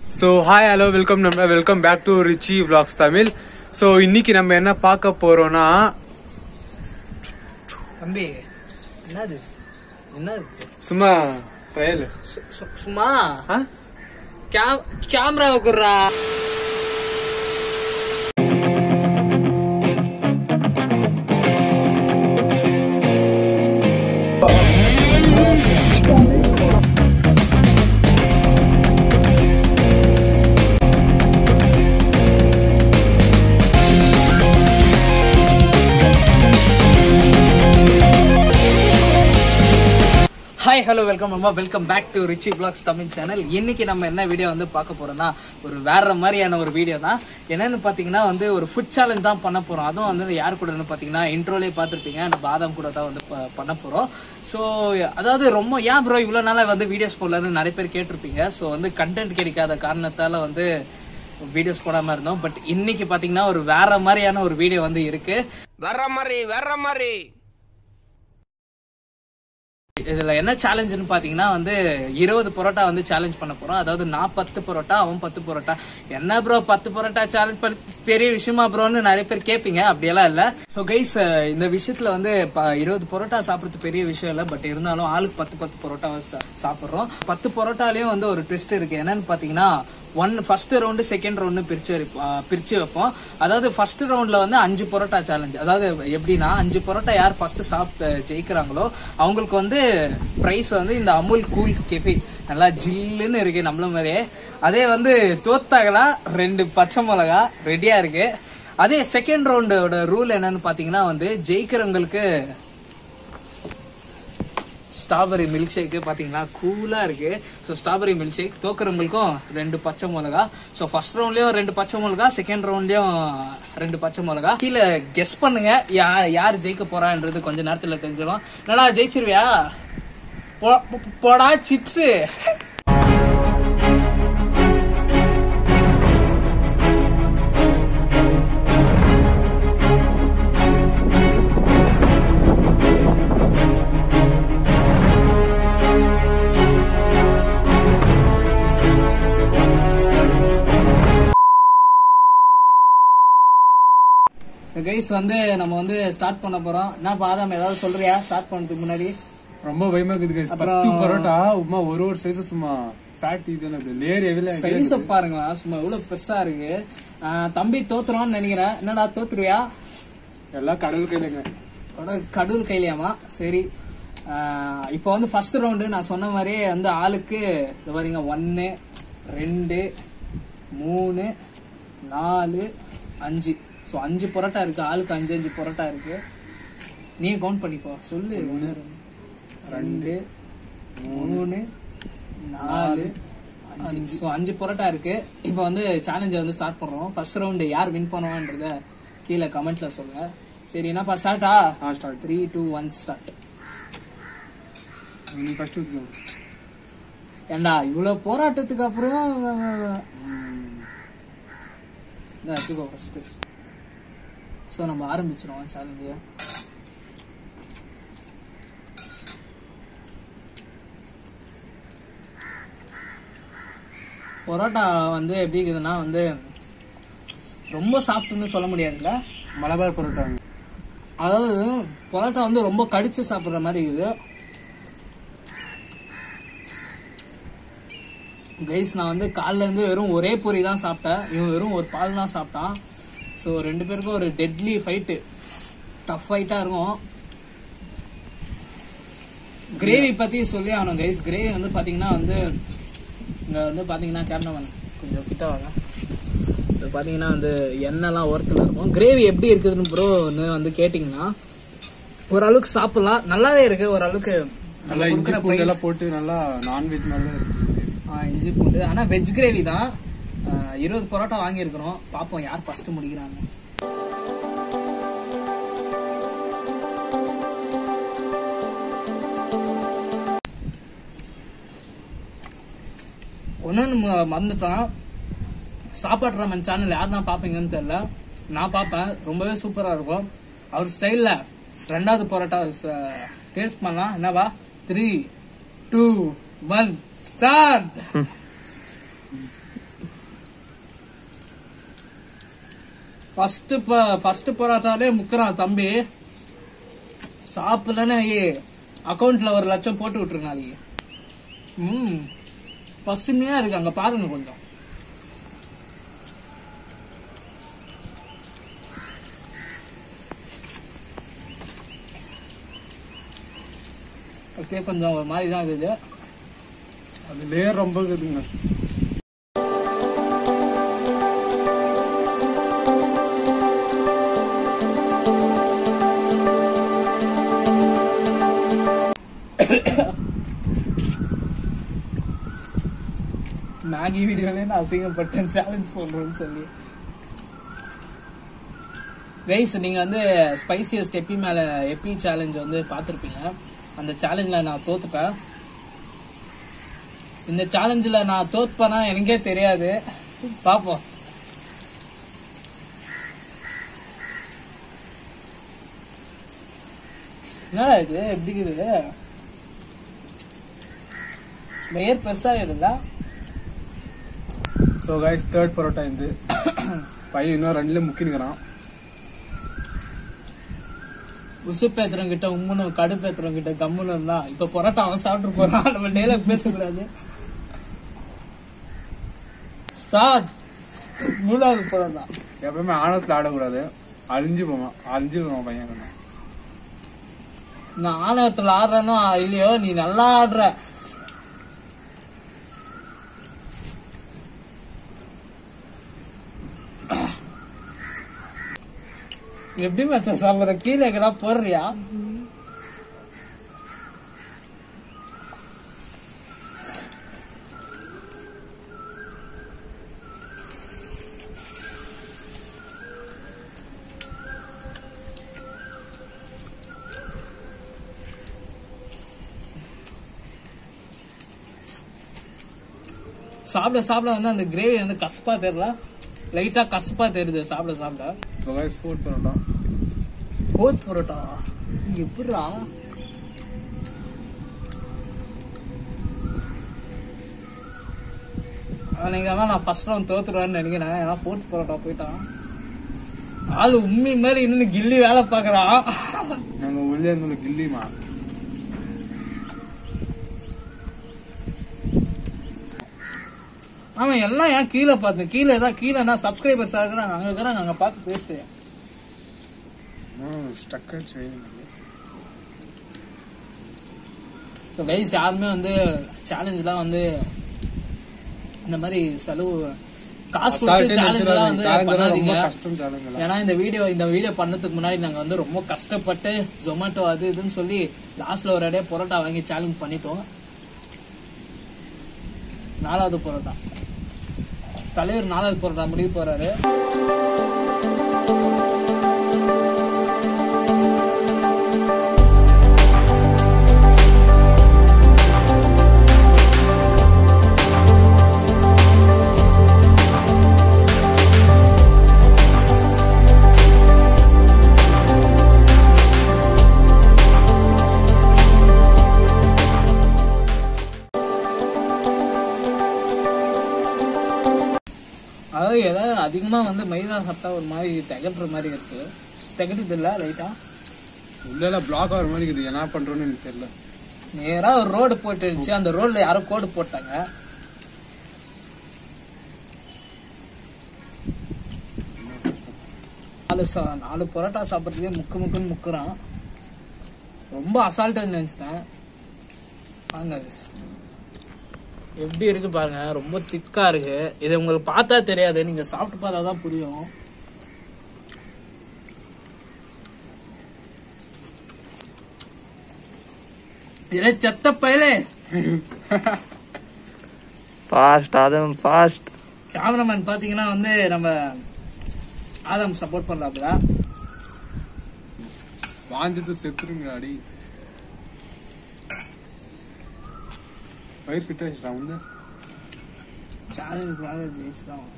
So hi hello welcome back to Richie Vlogs Tamil. So இன்னைக்கு நம்ம என்ன பார்க்க போறோம்னா தம்பி என்னது சும்மா ட்ரையல் சும்மா கேமரா வைக்குறா. Hi hello welcome back to Richie vlogs Tamil channel. இன்னைக்கு நம்ம என்ன வீடியோ வந்து பார்க்க போறோம்னா ஒரு வேற மாதிரியான ஒரு வீடியோ தான். என்னன்னு பார்த்தீங்கன்னா வந்து ஒரு ஃபுட் சேலஞ்ச் தான் பண்ண போறோம். அதுவும் வந்து யார் கூடன்னு பார்த்தீங்கன்னா இன்ட்ரோலே பார்த்துருப்பீங்க, அந்த பாதாம் கூட தான் வந்து பண்ண போறோம். ஸோ அதாவது ரொம்ப ஏன் ப்ரோ இவ்வளோ நாளாக வந்து வீடியோஸ் போடலன்னு நிறைய பேர் கேட்டிருப்பீங்க. ஸோ வந்து கண்டென்ட் கிடைக்காத காரணத்தால வந்து வீடியோஸ் போடாம இருந்தோம். பட் இன்னைக்கு பார்த்தீங்கன்னா ஒரு வேற மாதிரியான ஒரு வீடியோ வந்து இருக்கு. வேற மாதிரி இதுல என்ன சேலஞ்சுன்னு பாத்தீங்கன்னா வந்து 20 பரோட்டா வந்து சேலஞ்ச் பண்ண போறோம். அதாவது நான் 10 பரோட்டா, அவன் 10 பரோட்டா. என்ன ப்ரோ 10 பரோட்டா சேலஞ்ச் பெரிய விஷயமா ப்ரோன்னு நிறைய பேர் கேட்பீங்க. அப்படியெல்லாம் இல்ல. சோ கைஸ், இந்த விஷயத்துல வந்து 20 பரோட்டா சாப்பிடுறது பெரிய விஷயம் இல்ல. பட் இருந்தாலும் ஆளுக்கு 10 பரோட்டா சாப்பிடுறோம். 10 பரோட்டாலயும் வந்து ஒரு ட்விஸ்ட் இருக்கு. என்னன்னு பாத்தீங்கன்னா ஃபர்ஸ்ட் ரவுண்டு செகண்ட் ரவுண்டு பிரிச்சு வைப்போம். அதாவது ஃபர்ஸ்ட் ரவுண்ட்ல வந்து 5 பரோட்டா சேலஞ்ச். அதாவது எப்படின்னா 5 பரோட்டா யார் ஃபர்ஸ்ட் சாப்பிட்டு ஜெயிக்கிறாங்களோ அவங்களுக்கு வந்து பிரைஸ் வந்து இந்த அமுல் கூல் கெஃபே நல்லா ஜில்லுன்னு இருக்கு நம்மள மாதிரியே. அதே வந்து தோத்தாங்களா 2 பச்சை மிளகா ரெடியா இருக்கு. அதே செகண்ட் ரவுண்டோட ரூல் என்னன்னு பாத்தீங்கன்னா வந்து ஜெயிக்கிறவங்களுக்கு ஸ்ட்ராபெரி மில்க் ஷேக் பாத்தீங்கன்னா கூலா இருக்கு. So strawberry milk shake. தோக்குறவங்களுக்கும் 2 பச்சை மிளகா. ஸோ ஃபர்ஸ்ட் ரவுண்ட்லயும் 2 பச்சை மிளகா, செகண்ட் ரவுண்ட்லயும் 2 பச்சை மிளகா. கீழே கெஸ் பண்ணுங்க யார் ஜெயிக்க போறான்றது கொஞ்ச நேரத்துல தெரிஞ்சிடும். நல்லா ஜெயிச்சிருவியா? போடா சிப்ஸ். கைஸ் வந்து நம்ம வந்து ஸ்டார்ட் பண்ண போறோம். என்ன பாதாம் ஏதாவது சொல்றியா ஸ்டார்ட் பண்ணதுக்கு முன்னாடி? ரொம்ப பயமா இருக்குது கைஸ். 10 பரோட்டா உமா ஒரு சைஸ் சும்மா ஃபேட் இதுனது லேயர் எவ்வளவு சைஸ் பாருங்களா, சும்மா இவ்வளவு பெருசா இருக்கு. தம்பி தோத்துறோம்னு நினைக்கிறேன். என்னடா தோத்துருவியா? எல்லாம் கடவுள் கையிலங்க. கடவுள் கையிலையாமா? சரி. இப்போ வந்து ஃபர்ஸ்ட் ரவுண்டு நான் சொன்ன மாதிரியே வந்து ஆளுக்கு பாருங்க 1 2 3 4 5. ஸோ 5 பரோட்டா இருக்கு. ஆளுக்கு 5 பரோட்டா இருக்கு. நீ கவுண்ட் பண்ணிப்போ. சொல்லு. 1 2 3 4 5. ஸோ 5 பரோட்டா இருக்கு. இப்போ வந்து சேலஞ்சை வந்து ஸ்டார்ட் பண்றோம். ஃபர்ஸ்ட் ரவுண்டு யார் வின் பண்ணுவான்றத கீழே கமெண்ட்ல சொல்லுங்க. சரி, என்னப்பா ஸ்டார்ட்டா? ஸ்டார்ட். 3 2 1 ஸ்டார்ட். நீ ஃபர்ஸ்ட் ஊத்திக்கோ. ஏண்டா இவ்வளவு போராட்டத்துக்கு அப்புறம் எடுத்துக்கோ ஃபர்ஸ்ட். ஸோ நம்ம ஆரம்பிச்சிருவோம் சேலஞ்சு. பரோட்டா வந்து எப்படி இருக்குதுன்னா வந்து ரொம்ப சாப்பிட்டுன்னு சொல்ல முடியாதுல்ல. மலபார் பரோட்டா. அதாவது பரோட்டா வந்து ரொம்ப கடிச்சு சாப்பிட்ற மாதிரி இருக்குது. கைஸ், நான் வந்து காலைல இருந்து வெறும் ஒரே பூரி தான் சாப்பிட்டேன். இவன் வெறும் ஒரு பால் தான் சாப்பிட்டான். ஸோ 2 பேருக்கும் ஒரு டெட்லி ஃபைட்டு, டஃப் ஃபைட்டாக இருக்கும். கிரேவி பற்றி சொல்லி ஆகணும் கைஸ். கிரேவி வந்து பார்த்தீங்கன்னா வந்து இங்கே வந்து பார்த்தீங்கன்னா கேமராமேன் கொஞ்சம் கிட்ட வாங்க. இது பார்த்தீங்கன்னா வந்து எண்ணெய்லாம் ஓரத்தில் இருக்கும். கிரேவி எப்படி இருக்குதுன்னு ப்ரோன்னு வந்து கேட்டிங்கன்னா ஓரளவுக்கு சாப்பிட்லாம். நல்லாவே இருக்குது. ஓரளவுக்கு நல்லா இஞ்சி பூண்டெல்லாம் போட்டு நல்லா நான்வெஜ் மாதிரி தான் இருக்குது. இஞ்சி பூண்டு. ஆனால் வெஜ் கிரேவி தான். 20 பரோட்டா வாங்கியிருக்கிறோம். பார்ப்போம் யார் ஃபர்ஸ்ட் முடிக்கிறாங்க. ஒன்னு மறந்துட்டான். சாப்பாடு ராமன் சேனல் யார் தான் பார்ப்பீங்கன்னு தெரியல. நான் பார்ப்பேன். ரொம்பவே சூப்பராக இருக்கும். அவர் ஸ்டைலில் 2வது பரோட்டா டேஸ்ட் பண்ணலாம். என்னவா? 3 2 1 ஸ்டார்ட். ஃபர்ஸ்ட் பரோட்டாலே முக்குறான் தம்பி. சாப்பிடலன்னு அக்கௌண்ட்ல 1 லட்சம் போட்டு விட்டுரு நாளைக்கு. பசுமையா இருக்கு, அங்க பாருங்க கொஞ்சம். ஓகே, கொஞ்சம் ஒரு மாதிரி தான் இருக்குது. அது லேயர் ரொம்ப இருக்குதுங்க. மேகி வீடியோல நான் அசிங்கப்பட்டேன் சேலஞ்ச் பண்றேன்னு சொல்லி. கைஸ், நீங்க வந்து ஸ்பைசியஸ்ட் எப்பி சேலஞ்ச் வந்து பார்த்துருப்பீங்க. அந்த சேலஞ்சில் நான் தோத்துட்டேன். இந்த சேலஞ்சில் நான் தோத்துப்பேனா எனக்கே தெரியாது. பார்ப்போம். என்னடா இது எப்படி இருக்குது? லேயர் பெருசா இருந்தா. ஸோ கைஸ், 3rd பரோட்டா இது. பையன் இன்னும் 2ல முக்கினுக்கிறான். உசுப்பேத்துறவங்க கிட்ட உம்முன்னு, கடுப்பேத்துறவங்க கிட்ட கம்முன்னு இருந்தா இப்ப பரோட்டா அவன் சாப்பிட்டு போறான். நம்ம டேலாக் பேசக்கூடாது. 3வது பரோட்டா. எப்பவுமே ஆணவத்தில் ஆடக்கூடாது, அழிஞ்சு போவான் பையன். நான் ஆணவத்துல ஆடுறேனோ இல்லையோ, நீ நல்லா ஆடுற. எப்படி மச்ச சாப்பிடுற? கீழே எல்லாம் போடுறியா? சாப்பிட வந்து அந்த கிரேவி வந்து கசப்பா தெரியல, லைட்டா கசப்பா தெரியுது சாப்பிட. So guys, 4th parotta. 4th parotta எப்படிடா? நான் ஃபர்ஸ்ட் ரவுண்ட் தோத்துருவேன்னு நினைக்கிறேன். ஏன்னா 4th பரோட்டா போயிட்டான். ஆளு உண்மை மாதிரி இன்னும் கில்லி வேலை பாக்குறான். நாங்க உள்ளே இருந்த கில்லிமா. ஆமா, எல்லாம் ஏன் கீழே பார்த்தேன்? கீழேனா சப்ஸ்கிரைபர்ஸ் இருக்கிறாங்க, அங்க இருக்கிறாங்க, அங்க பார்த்து பேசு. கைஸ், யாருமே வந்து சேலஞ்ச்லாம் வந்து இந்த மாதிரி செலவு காசு கொடுத்து சேலஞ்ச்லாம் வந்து பண்ணாதீங்க. ஏன்னா இந்த வீடியோ பண்ணதுக்கு முன்னாடி நாங்க வந்து ரொம்ப கஷ்டப்பட்டு ஜொமேட்டோ அது இதுன்னு சொல்லி லாஸ்ட்ல ஒரு இடையே பரோட்டா வாங்கி சேலஞ்ச் பண்ணிட்டோம். 4வது பரோட்டா. தலைவர் 4வது பரோட்டா முடிவு போறாரு. அதாவது ஏதாவது அதிகமா வந்து மைதா சாப்பிட்டா ஒரு மாதிரி திகட்டுற மாதிரி இருக்கு. திகட்டுது இல்ல, லைட்டா உள்ள பிளாக் ஆகிற மாதிரி இருக்குது. என்ன பண்றோன்னு எனக்கு தெரியல. நேரா ஒரு ரோடு போட்டுருச்சு, அந்த ரோட்ல யாரோ கோடு போட்டாங்க. நாலு பரோட்டா சாப்பிட்றதுக்கே முக்குன்னு முக்குறான். ரொம்ப அசால்ட்டா நினைச்சிட்டேன். வாங்க, எப்படி இருக்கு பாருங்க, ரொம்ப திக்கா இருக்கு. இது உங்களுக்கு பார்த்தா தெரியாது, நீங்க சாப்பிட்டு பார்த்தாதான் புரியும். இதே செத்த பயலே. ஃபாஸ்ட் கேமராமேன் பாத்தீங்கன்னா வந்து நம்ம ஆதம் சப்போர்ட் பண்றாப்ல. வாஞ்சிட்டு செத்துருங்க அடி. வயிறு ஃபிட் ஆயிடுச்சா வந்து? சேலஞ்ச் ஜெயிச்சுதான்.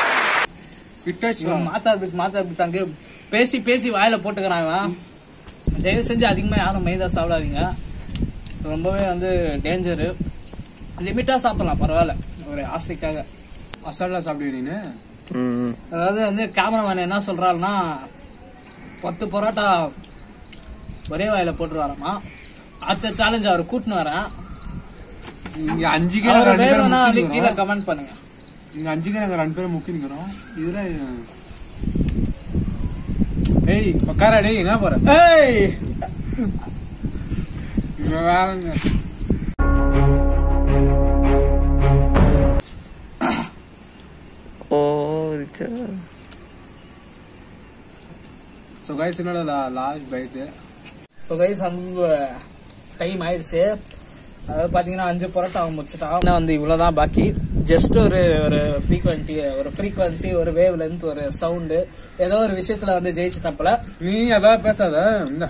மாத்தாதுக்கு பேசி பேசி வாயில போட்டுக்கிறான். தயவு செஞ்சு அதிகமாக யாரும் மைதா சாப்பிடாதீங்க, ரொம்பவே வந்து டேஞ்சரு. லிமிட்டாக சாப்பிடலாம் பரவாயில்ல, ஒரு ஆசைக்காக. அசால்ட்டா சாப்பிடுவீங்க. அதாவது வந்து கேமராமேன் என்ன சொல்றாருன்னா 10 பரோட்டா ஒரே வாயில போட்டு வராமா. அடுத்த சேலஞ்ச் அவர் கூட்டின்னு வரேன். இங்க 5 வேணும்னா வந்து கீழே கமெண்ட் பண்ணுங்க. இங்க 5 நாங்க 2 பேரும் முக்கி நிக்கிறோம். இதுல ஏய் பக்காரா டேய் என்ன போற? ஏய் வேறங்க. சோ गाइस என்னோட லாஸ்ட் பைட். ஸோ கைஸ் வந்து டைம் ஆயிடுச்சு. அதாவது பார்த்தீங்கன்னா 5 பரோட்டா அவன் முடிச்சுட்டான். வந்து இவ்வளோதான் பாக்கி. ஜஸ்ட் ஒரு ஃப்ரீக்வன்சி ஒரு வேவ் லென்த் ஒரு சவுண்டு ஏதோ ஒரு விஷயத்துல வந்து ஜெயிச்சுட்டப்பல. நீ அதான் பேசாத. இந்த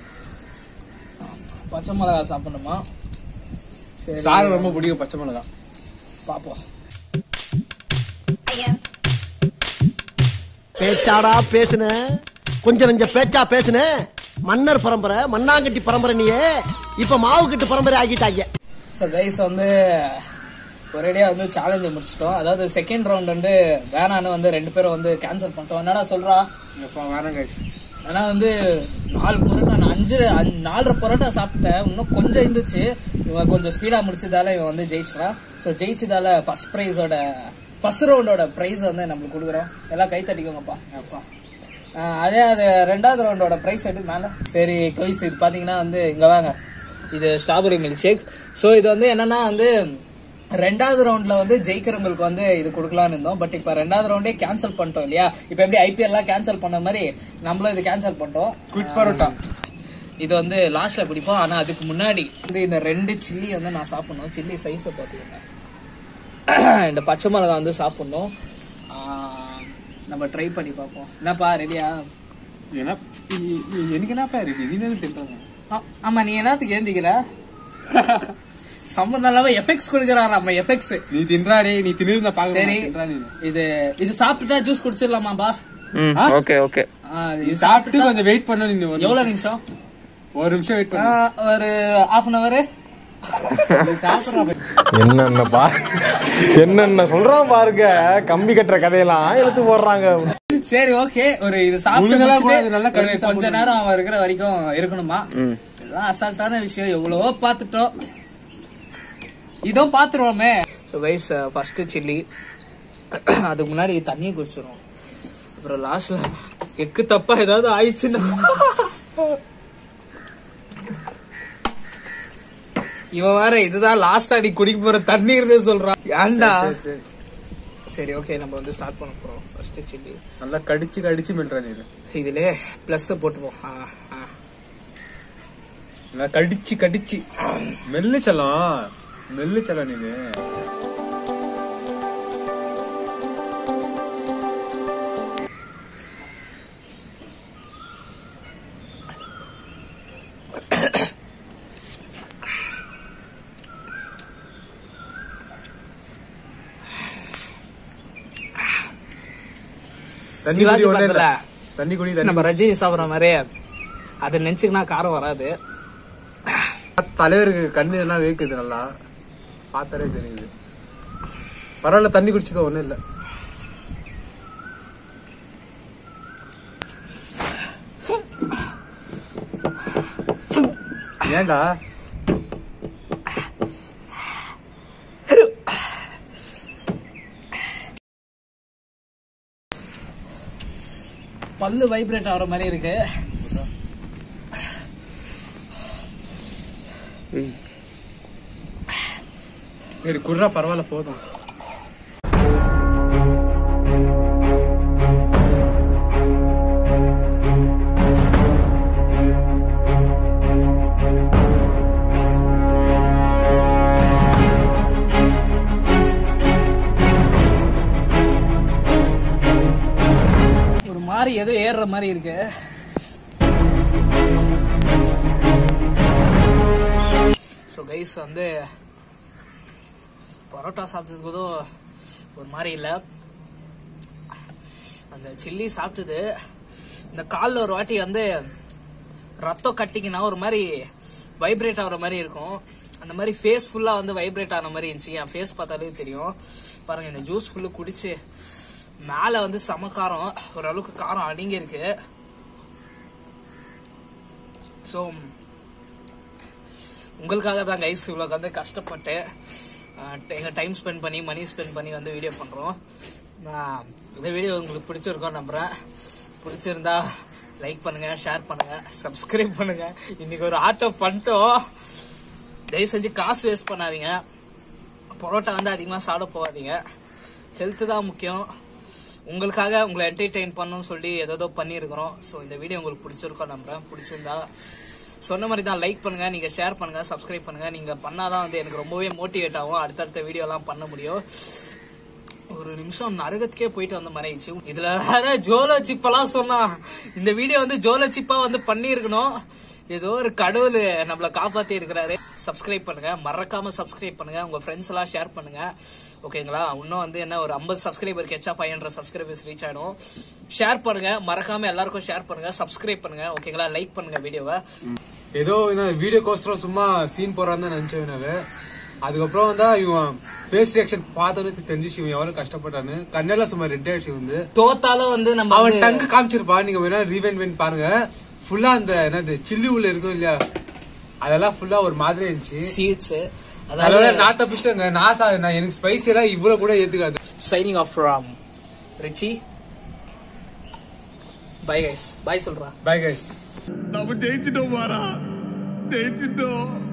பச்சை மிளகா சாப்பிடணுமா? சரி, சாரு ரொம்ப பிடிக்கும் பச்சை மிளகா. பாப்போம். பேச்சாடா பேசுன, கொஞ்சம் நெஞ்ச பேச்சா பேசுன. மன்னர் பரம்பரை, மண்ணாங்கட்டி பரம்பரை, நீயே இப்ப மாவு கட்டு பரம்பரை ஆகிட்டாங்க. ஸோ கைஸ் வந்து ஒரேடியா வந்து சேலஞ்சை முடிச்சிட்டோம். அதாவது செகண்ட் ரவுண்ட் வந்து வேணான்னு வந்து 2 பேரும் வந்து கேன்சல் பண்ணிட்டோம். என்னடா சொல்றா? வேணாம் கைஸ். ஆனா வந்து 4 பரோட்டா, நான் 4.5 பரோட்டா சாப்பிட்டேன். இன்னும் கொஞ்சம் இருந்துச்சு. இவன் கொஞ்சம் ஸ்பீடா முடிச்சதால இவன் வந்து ஜெயிச்சிட்டான். ஸோ ஜெயிச்சதால ஃபர்ஸ்ட் ரவுண்டோட பிரைஸ் வந்து நம்மளுக்கு கொடுக்குறோம். எல்லாம் கை தட்டிக்கோங்கப்பா. அதே 2வது ரவுண்டோட பிரைஸ் எடுத்துனால. சரி கைஸ், இது பாத்தீங்கன்னா வந்து இங்க வாங்க, இது ஸ்ட்ராபெரி மில்க் ஷேக். ஸோ இது வந்து என்னன்னா வந்து 2வது ரவுண்ட்ல வந்து ஜெயிக்கிறவங்களுக்கு வந்து இது கொடுக்கலான்னு இருந்தோம். பட் இப்ப 2வது ரவுண்டே கேன்சல் பண்ணிட்டோம் இல்லையா? இப்ப எப்படி IPL எல்லாம் கேன்சல் பண்ண மாதிரி நம்மளும் இது கேன்சல் பண்ணிட்டோம். குவிக் பரோட்டா இது வந்து லாஸ்ட்ல குடிப்போம். ஆனா அதுக்கு முன்னாடி வந்து இந்த 2 சில்லி வந்து நான் சாப்பிடணும். சில்லி சைஸை பாத்தீங்கன்னா இந்த பச்சை மிளகா வந்து சாப்பிடணும். நம்ம ட்ரை பண்ணி பார்ப்போம். என்னப்பா ரெடியா? எனக்கு என்னப்பா ரெடி? நீ தானே தின்றாங்க. ஆமா, நீ என்னத்துக்கு ஏந்திக்கிற? சம்பந்தம் இல்லாம எஃபெக்ட்ஸ் கொடுக்குறான். நம்ம எஃபெக்ட்ஸ் நீ தின்றாடே, நீ தின்னு பாக்க. சரி, இது சாப்பிட்டுட்டா ஜூஸ் குடிச்சிடலாமாப்பா? Okay okay. இது சாப்பிட்டு கொஞ்சம் வெயிட் பண்ண. நீங்க எவ்வளவு நிமிஷம்? 1 நிமிஷம் வெயிட் பண்ணு. ஒரு ½ hour. என்னென்ன சொல்றான் பாருங்க, கம்பி கட்டுற கதையெல்லாம் எடுத்து போடுறாங்க. சரி ஓகே, ஒரு இது சாப்பிட்டு கொஞ்ச நேரம் அவன் இருக்கிற வரைக்கும் இருக்கணுமா? இதுதான் அசால்ட்டான விஷயம். எவ்வளவோ பாத்துட்டோம், இதுவும் பாத்துருவோமே. So guys, first chilli. அதுக்கு முன்னாடி தண்ணியை குடிச்சிடும். அப்புறம் லாஸ்ட்ல எக்கு தப்பா ஏதாவது ஆயிடுச்சுன்னா இவன் வேற இதுதான் லாஸ்ட் அடி குடிக்க போற தண்ணீர்னு சொல்றான். ஏன்டா? சரி ஓகே, நம்ம வந்து ஸ்டார்ட் பண்ண போறோம். ஃபர்ஸ்ட் சில்லி நல்லா கடிச்சு மெல்றா. நீ இதுல பிளஸ் போட்டுப்போம். நல்லா கடிச்சு மெல்லு செல்லம் நீங்க. தண்ணி குடி. நம்ம ரஜினி சாப்பிட்ற மாதிரி அதை நினைச்சுக்கினா காரம் வராது. தலைவருக்கு கண்ணு எல்லாம் வேக்குது, நல்லா பார்த்தாலே தெரியுது. பரவாயில்ல, தண்ணி குடிச்சுக்க, ஒண்ணும் இல்ல. ஏண்டா பல்லு வைப்ரேட் ஆகிற மாதிரி இருக்கு. சரி குர்ரா, பரவாயில்ல போதும். மாதிரி ஏதோ ஏறுற மாதிரி இருக்கு. ஸோ கைஸ் வந்து பரோட்டா சாப்பிட்டதுக்கு ஒரு மாதிரி இல்லை. அந்த சில்லி சாப்பிட்டது இந்த காலில் ஒரு வாட்டி வந்து ரத்தம் கட்டிக்கினா ஒரு மாதிரி வைப்ரேட் ஆகுற மாதிரி இருக்கும். அந்த மாதிரி ஃபேஸ் ஃபுல்லா வந்து வைப்ரேட் ஆன மாதிரி இருந்துச்சு. என் ஃபேஸ் பார்த்தாலே தெரியும். பாருங்க இந்த ஜூஸ் ஃபுல்லு குடிச்சு மேல வந்து செம காரம், ஓரளவுக்கு காரம் அடங்கி இருக்கு. ஸோ உங்களுக்காக தான் கைஸ் இவ்வளோ வந்து கஷ்டப்பட்டு எங்கள் டைம் ஸ்பெண்ட் பண்ணி மணி ஸ்பெண்ட் பண்ணி வந்து வீடியோ பண்ணுறோம். இந்த வீடியோ உங்களுக்கு பிடிச்சிருக்கோம் நம்புறேன். பிடிச்சிருந்தா லைக் பண்ணுங்க, ஷேர் பண்ணுங்க, சப்ஸ்கிரைப் பண்ணுங்க. இன்னைக்கு ஒரு ஆட்டோ பண்ணிட்டோம். தயவு செஞ்சு காசு வேஸ்ட் பண்ணாதீங்க. பரோட்டா வந்து அதிகமாக சாப்பிட போகாதீங்க. ஹெல்த்து தான் முக்கியம். உங்களுக்காக உங்களை என்டர்டெயின் பண்ணணும்னு சொல்லி ஏதோ பண்ணியிருக்கிறோம். ஸோ இந்த வீடியோ உங்களுக்கு பிடிச்சிருக்கோம் நம்புறேன். பிடிச்சிருந்தா சொன்ன மாதிரி தான் லைக் பண்ணுங்க, நீங்க ஷேர் பண்ணுங்க, சப்ஸ்கிரைப் பண்ணுங்க. நீங்க பண்ணாதான் வந்து எனக்கு ரொம்பவே மோட்டிவேட் ஆகும், அடுத்தடுத்த வீடியோ எல்லாம் பண்ண முடியும். ஒரு நிமிஷம் நரகத்துக்கே போயிட்டு வந்த மாதிரி ஆயிடுச்சு. இதுல வேற ஜோலோ சிப்பெல்லாம் சொன்னா இந்த வீடியோ வந்து ஜோலோ சிப்பா வந்து பண்ணிருக்கணும். ஏதோ ஒரு கடவுள் நம்மள காப்பாத்தி இருக்கிறாரு. சப்ஸ்கிரைப் பண்ணுங்க, மறக்காம சப்ஸ்கிரைப் பண்ணுங்க, உங்க ஃப்ரெண்ட்ஸ் எல்லாம் ஷேர் பண்ணுங்க. ஓகேங்களா? இன்னும் வந்து என்ன ஒரு 50 சப்ஸ்கிரைபர் கெச்சா 500 சப்ஸ்கிரைபர்ஸ் ரீச் ஆயிடும். ஷேர் பண்ணுங்க, மறக்காம எல்லாருக்கும் ஷேர் பண்ணுங்க, சப்ஸ்கிரைப் பண்ணுங்க. ஓகேங்களா? லைக் பண்ணுங்க வீடியோவை. ஏதோ வீடியோக்கோசரம் சும்மா சீன் போறான்னு நினைச்சவனால அதுக்கப்புறம் வந்து இவன் ஃபேஸ் ரியாக்ஷன் பார்த்தோன்னு தெரிஞ்சிச்சு இவன் எவ்வளவு கஷ்டப்பட்டான்னு. கண்ணெல்லாம் சும்மா ரெட் ஆயிடுச்சு. வந்து தோத்தாலும் வந்து நம்ம அவன் டங்கு காமிச்சிருப்பா. நீங்க வேணா ரீவைண்ட் பாருங்க. ஃபுல்லா அந்த என்னது சில்லி உள்ள இருக்கும் இல்லையா, அதெல்லாம் ஃபுல்லா ஒரு மாதிரி இருந்துச்சு சீட்ஸ். அதனால நான் தப்பிச்சிட்டேங்க. நான் எனக்கு ஸ்பைசி எல்லாம் இவ்வளவு கூட ஏத்துக்காது. Signing off from Richie. Bye guys. Bye சொல்றா. Bye guys. நம்ம ஜெயிச்சிட்டோம் பாரா, ஜெயிச்சிட்டோம்.